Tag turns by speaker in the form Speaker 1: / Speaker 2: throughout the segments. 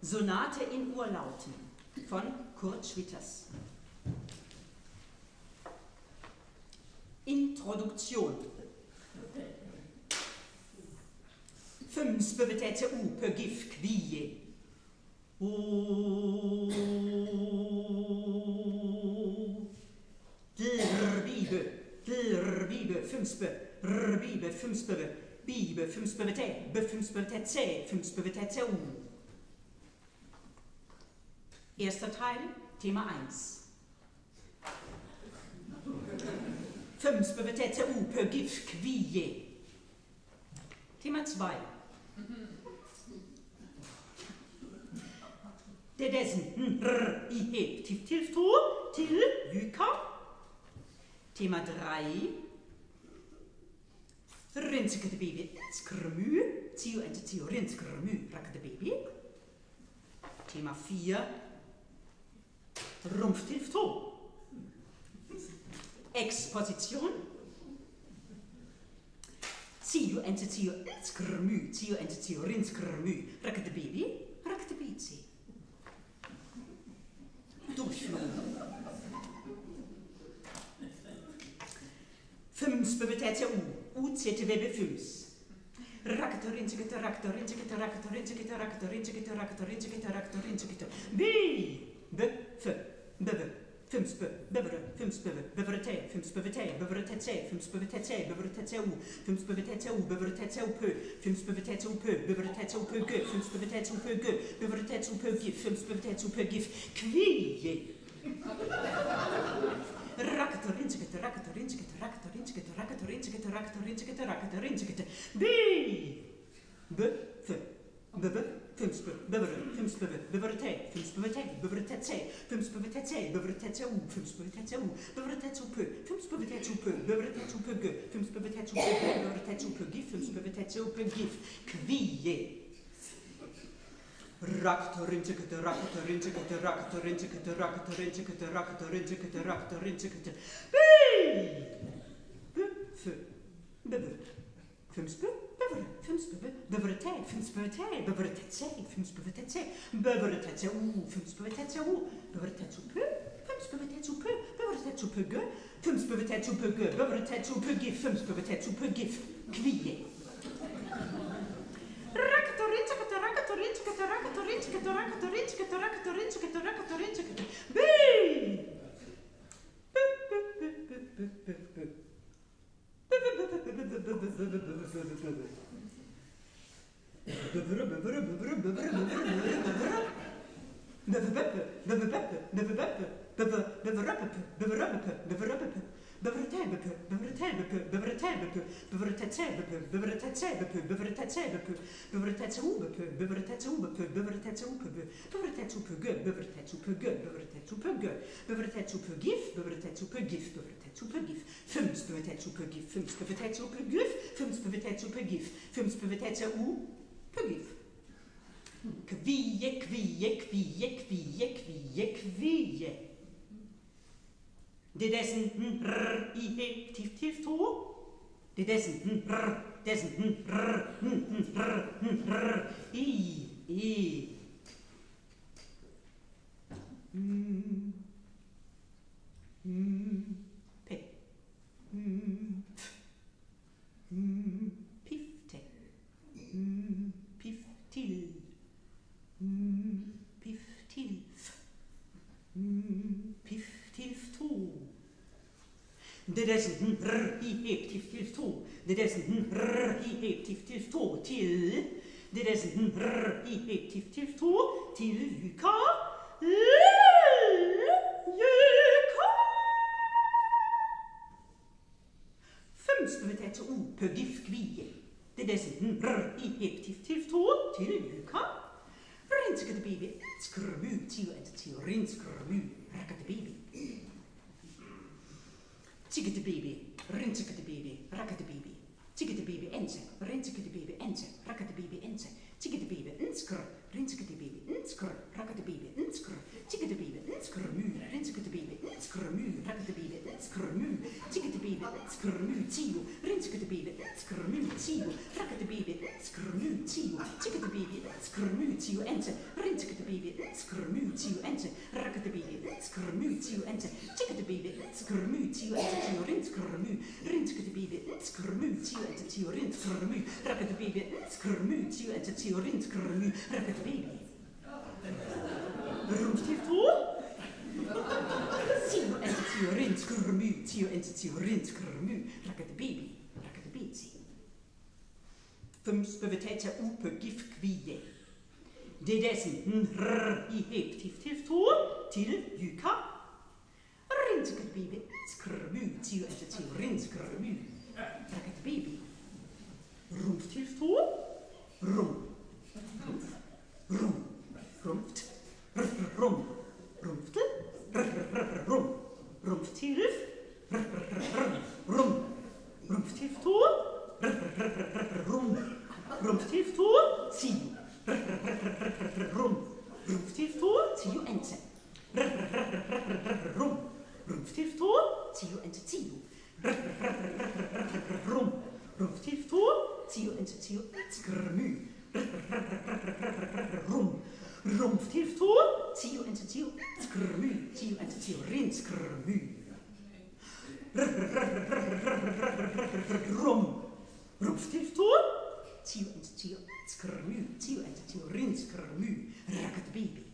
Speaker 1: Sonate in Urlauten von Kurt Schwitters. Introduktion. Fünfsbevetete upe gif kvie. Bibe, fünfsbeve, bibe, fünfsbevete, Erster Teil, Thema 1. Fünfsbevetete upe gif kvie. Thema 2. Der dessen i heb tif to til lyka. Thema 3. Rinskete baby skrmu tio ente tio rinskrmu rakete baby. Thema 4. Rumpf tif to. Exposition. Tio ente tio rinskrmu rakete baby rakete baby. Durchführung. Fünfsbevetete uctv 5. Det dessen i heb tif to. Det dessen i pe pifte piftil piftilf piftilf to. Det dessen i heb tif to. Det dessen i heb tif to til. Det dessen i heb tif to til lyka. Fünfsbevetete upe gif kvie. Det dessen i heb tif to til lyka. Rinskete baby skrmu tio ente tio rinskrmu rakete baby. Tikkete baby, rinskete baby, rakete baby. Tikkete baby ente, rinskete baby ente, rakete baby ente. Tikkete baby inskr, rinskete baby skr, rakkete baby, skr, tikkete baby, skr, mu, rinskete baby, skr, mu, rakkete baby, skr, mu, tikkete baby, skr, mu, tio, rinskete baby, skr, mu, tio, rakkete baby, skr, mu, tio, tikkete baby, skr, mu, tio, ente, rinskete baby, skr, mu, tio, ente, rakkete baby, skr, mu, tio, ente, tikkete baby, skr, mu, tio, ente, tio, rinskr, mu, rinskete baby, skr, mu, tio, ente, tio, rinskr, mu, rakkete baby, skr, mu, tio, ente, tio, rinskr, mu, rakkete baby. Rumstil 2. Tio ente tio rinskr, tio ente tio rinskr, rakkete baby, rakkete baby. Fums bevetete upe gif kvie. Det dessen I heptif til 2 til juka. Rinskete baby, skr, tio ente tio rinskr, rakkete baby. Rumstil 2. Rum. Rum. Rumft, rum, rumfte, rum, rumftilf, rum, rumftilf 2, rum, rumftilf 2, tio, rum, rumftilf 2, tio ente, rum, rumftilf 2, tio ente tio, rum, rumftilf 2, tio ente tio, skrmu, rum, rumftilf 2, tio ente tio, skrmu, tio ente tio, rinskrmu. Rum, rumftilf 2, tio ente tio, skrmu, tio ente tio, rinskrmu, rakkete baby.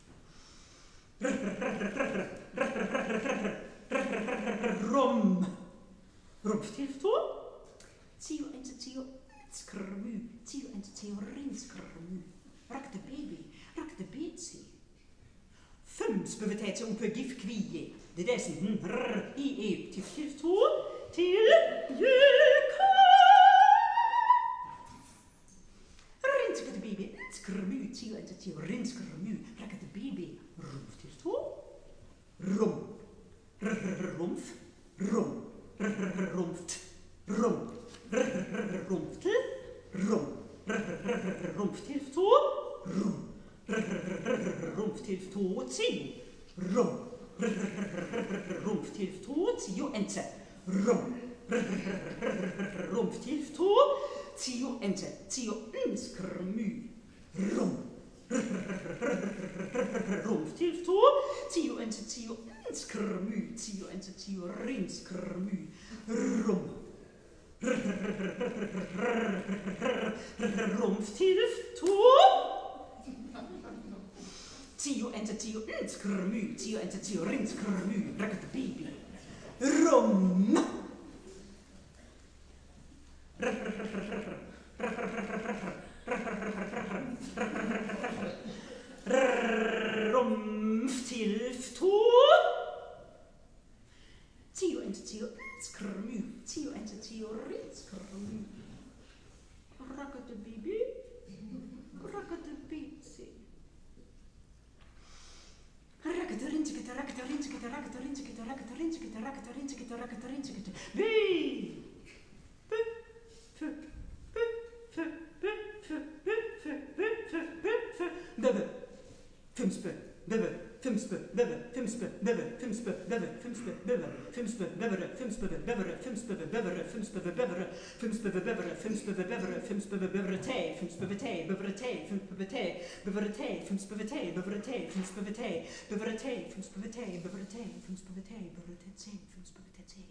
Speaker 1: Rum, rumftilf 2, tio ente tio, skrmu, tio ente tio, rinskrmu, rakkete baby. Rakkete bitsi. Fums bevetete upe gif kvie. Det dessen I heptif til 2 til juka. Rinskete baby, skrmu, tio ente tio, rinskrmu, rakkete baby. Rumftil 2. Rum. Rumf. Rum. Rumft. Rum. Rumftel. Rum. Rumftil 2. Rum. Rumftilf 2, tio. Rum. Rumftilf 2, tio ente. Rum. Rumftilf 2, tio ente. Tio inskrmu. Rum. Rumftilf 2, tio ente tio inskrmu. Tio ente tio rinskrmu. Rum. Rumftilf 2. Tio ente tio inskrmu, tio ente tio rinskrmu, rakkete baby. Rum. Rumftilf 2. Tio ente tio inskrmu, tio ente tio rinskrmu. Rakkete baby. Rakkete bitsi. Rakkete rinskete, rakkete rinskete, rakkete rinskete, rakkete rinskete, rakkete rinskete, rakkete rinskete. Bi. Bebe. Fumspe. Bebe. Fumspe. Bebe. Fumspe. Bebe. Fumspe. Bebe. Fumspe. Bebe. Fumspe. Bebere. Fumspe. Bebere. Fumspe. Bebere. Fumspe. Bebere. Fumspe. Bebere. Fumspe. Bebere. Fumspe. Bebere. Te. Fumspe. Te. Bebere. Te. Fumspe. Te. Bebere. Te. Fumspe. Te. Bebere. Te. Fumspe. Te. Bebere. Te. Fumspe. Te. Bebere. Te. Fumspe. Te. Bebere. Te. Fumspe. Te.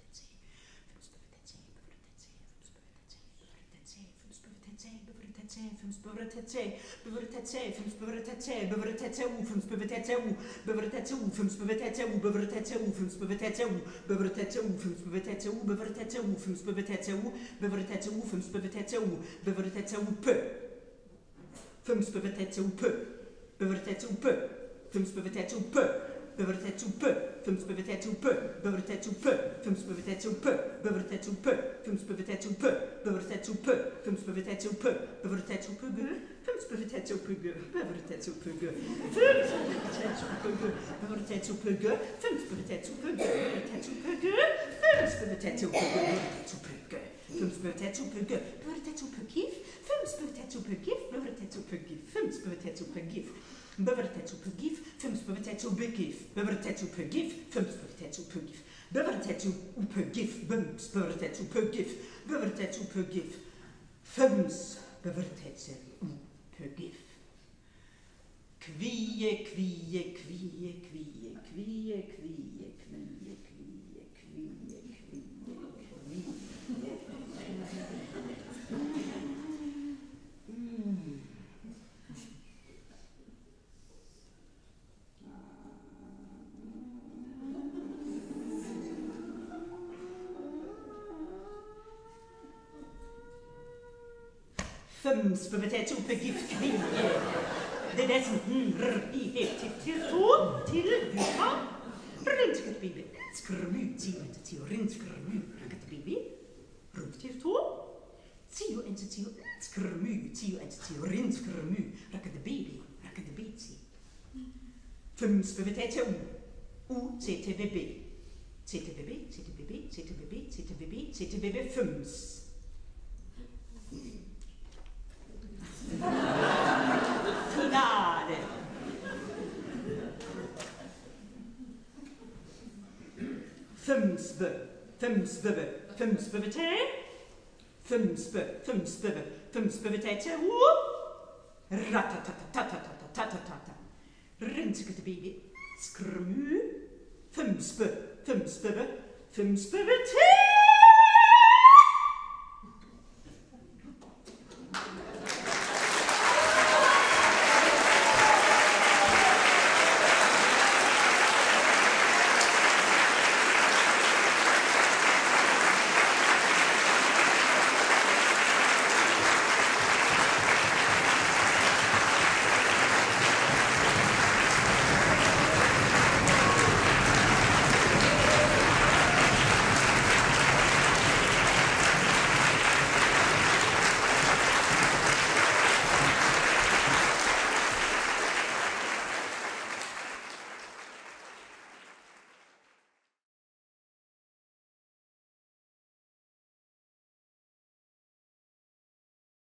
Speaker 1: Fums bevertete, bevertete, fums bevertete, bevertete u, fums bevertete u, bevertete u, fums bevertete u, bevertete u, fums bevertete u, bevertete u, fums bevertete u, bevertete u, fums bevertete u, bevertete u, fums bevertete u, bevertete u p. Fums bevertete u p. Bevertete u p. Fums bevertete u p. Bevertete u p. Fums bevertete u p. Bevertete u p. Fums bevertete u p. Bevertete u p. Fums bevertete u p. Bevertete u p. Fums bevertete u p. Bevertete u p. Fums bevertete u p. Bevertete u p. Bevertete u p. Fums bevertete u p. Bevertete u p. Fums bevertete u p. Fums bevertete u p. Bevertete u p. Gif. Fums bevertete u p. Gif. Bevertete u p. Gif. Fums bevertete u p. Gif. Bevertetsu pugif, femsbevetetsu begif, bevertetsu pugif, femsbevetetsu pugif, bevertetsu upugif, bemsbevetetsu pugif, bevertetsu pugif, femsbevetetsu upugif. Kvie, kvie, kvie, kvie, kvie, kvie, kvie, kvie, kvie, kvie, femsbevetetsu upugif, kvie. Det dessen I hektiv til to, til hutta. Rinsket bibi, skrmu, tio, rinskrmu, ranket bibi. Runt til to, tio, skrmu, tio, rinskrmu, ranket bibi, ranket biti. Femsbevetet til CTVB. CTVB, fems. Finale. Femsbevete til ratatatatatatatata. Rinsket bibi, skrmu, femsbevete.